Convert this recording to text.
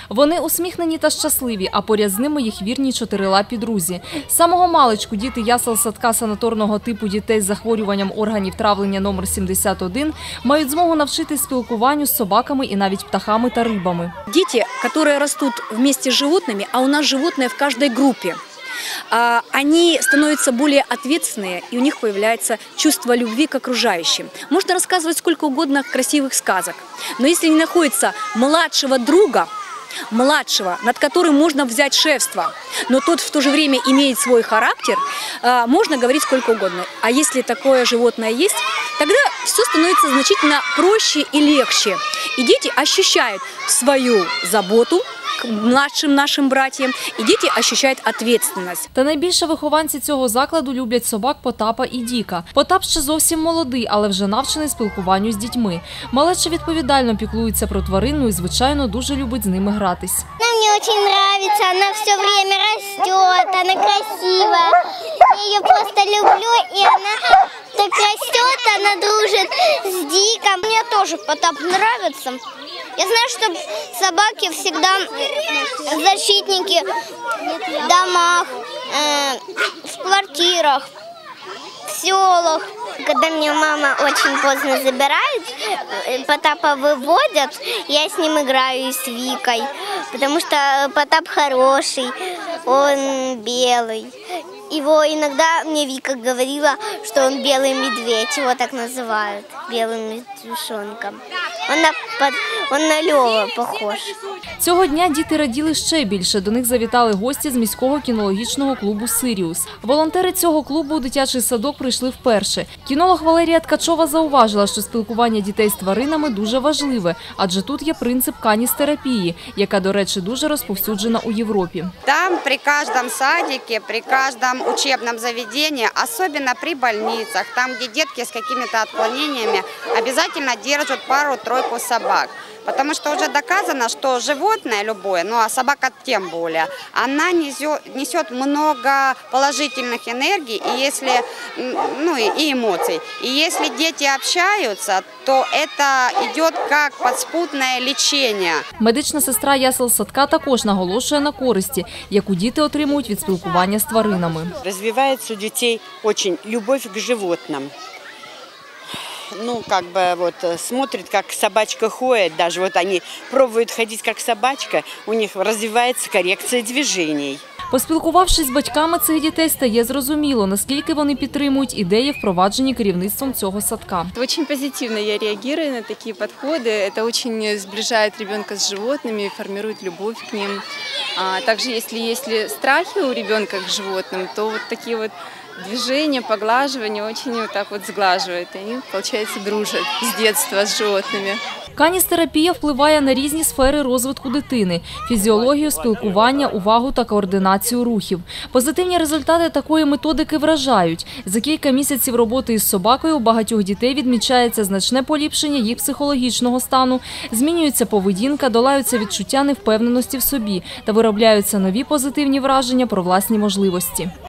Вони усміхнені та щасливі, а поряд з ними їх вірні чотирилапі друзі. З самого маличку діти ясел-садка санаторного типу дітей з захворюванням органів травлення номер 71 мають змогу навчитись спілкуванню з собаками і навіть птахами та рибами. Діти, які ростуть вместе з животними, а у нас животные в каждой группе, они становятся более ответственные, и у них появляется чувство любви к окружающим. Можно рассказывать сколько угодно красивых сказок, но если не находится младшего друга, над которым можно взять шефство, но тот в то же время имеет свой характер, можно говорить сколько угодно. А если такое животное есть, тогда все становится значительно проще и легче. И дети ощущают свою заботу к младшим нашим братьям, і діти відчувають відповідальність. Та найбільше вихованці цього закладу люблять собак Потапа і Діка. Потап ще зовсім молодий, але вже навчений спілкуванню з дітьми. Малеча відповідально піклується про тварину і, звичайно, дуже любить з ними гратись. Мені дуже подобається, вона все время росте, вона красива. Я її просто люблю, і вона так росте, вона дружить з Диком. Мені теж Потап подобається. Я знаю, что собаки всегда защитники в домах, в квартирах, в селах. Когда меня мама очень поздно забирает, Потапа выводят, я с ним играю и с Викой, потому что Потап хороший, он белый. Его иногда мне Вика говорила, что он белый медведь, его так называют, белым медвежонком. Он на Льова похож. Цього дня діти раділи ще більше. До них завітали гості з міського кінологічного клубу «Сиріус». Волонтери цього клубу у дитячий садок прийшли вперше. Кінолог Валерія Ткачова зауважила, що спілкування дітей з тваринами дуже важливе, адже тут є принцип каністерапії, яка, до речі, дуже розповсюджена у Європі. Там при кожному садике, при кожному учебном заведении, особенно при больницах, там, где детки с какими-то отклонениями, обязательно держат пару-тройку собак. Потому что уже доказано, что животное любое, ну а собака тем более, она несет много положительных энергий и эмоций. И если дети общаются, то это идет как подспутное лечение. Медична сестра ясел-садка також наголошує на користі, яку діти отримують від спілкування з тваринами. Розвивається у дітей дуже любов к животним. Смотрят, как собачка ходит, даже вот они пробуют ходить, как собачка, у них развивается коррекция движений. Поспілкувавшись з батьками цих дітей, стає зрозуміло, наскільки вони підтримують ідеї, впроваджені керівництвом цього садка. Очень позитивно я реагирую на такие подходы. Это очень сближает ребенка с животными, формирует любовь к ним. Также, если страхи у ребенка к животным, то вот такие вот движения, поглаживания очень вот так вот сглаживают. И они, получается, дружат с детства с животными. Каністерапія впливає на різні сфери розвитку дитини – фізіологію, спілкування, увагу та координацію рухів. Позитивні результати такої методики вражають. За кілька місяців роботи із собакою у багатьох дітей відмічається значне поліпшення їх психологічного стану, змінюється поведінка, долаються відчуття невпевненості в собі та виробляються нові позитивні враження про власні можливості.